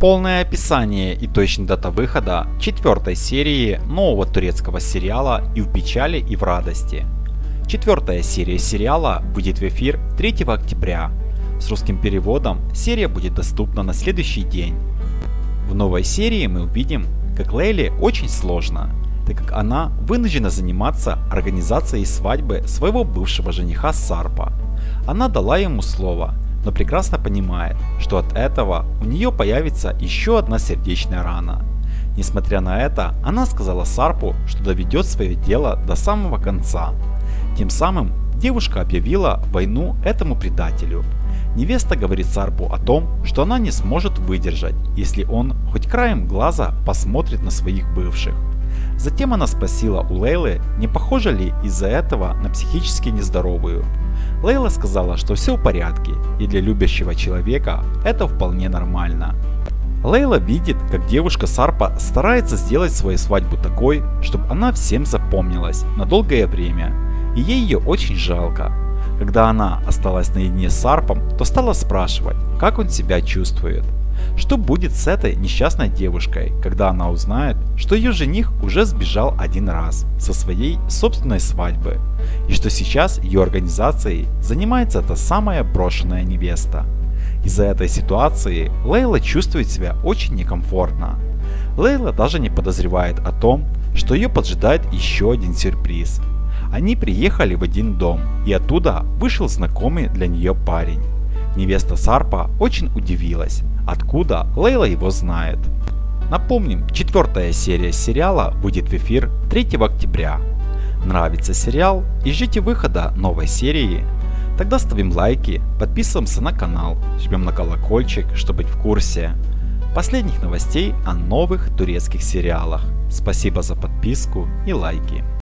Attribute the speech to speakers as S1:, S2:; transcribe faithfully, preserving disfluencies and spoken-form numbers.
S1: Полное описание и точная дата выхода четвертой серии нового турецкого сериала «И в печали, и в радости». Четвертая серия сериала выйдет в эфир третьего октября. С русским переводом серия будет доступна на следующий день. В новой серии мы увидим, как Лейле очень сложно, так как она вынуждена заниматься организацией свадьбы своего бывшего жениха Сарпа. Она дала ему слово, но прекрасно понимает, что от этого у нее появится еще одна сердечная рана. Несмотря на это, она сказала Сарпу, что доведет свое дело до самого конца. Тем самым девушка объявила войну этому предателю. Невеста говорит Сарпу о том, что она не сможет выдержать, если он хоть краем глаза посмотрит на своих бывших. Затем она спросила у Лейлы, не похожа ли из-за этого на психически нездоровую. Лейла сказала, что все в порядке, и для любящего человека это вполне нормально. Лейла видит, как девушка Сарпа старается сделать свою свадьбу такой, чтобы она всем запомнилась на долгое время, и ей ее очень жалко. Когда она осталась наедине с Сарпом, то стала спрашивать, как он себя чувствует. Что будет с этой несчастной девушкой, когда она узнает, что ее жених уже сбежал один раз со своей собственной свадьбы, и что сейчас ее организацией занимается та самая брошенная невеста. Из-за этой ситуации Лейла чувствует себя очень некомфортно. Лейла даже не подозревает о том, что ее поджидает еще один сюрприз. Они приехали в один дом, и оттуда вышел знакомый для нее парень. Невеста Сарпа очень удивилась, откуда Лейла его знает. Напомним, четвертая серия сериала выйдет в эфир третьего октября. Нравится сериал и ждите выхода новой серии? Тогда ставим лайки, подписываемся на канал, жмем на колокольчик, чтобы быть в курсе последних новостей о новых турецких сериалах. Спасибо за подписку и лайки.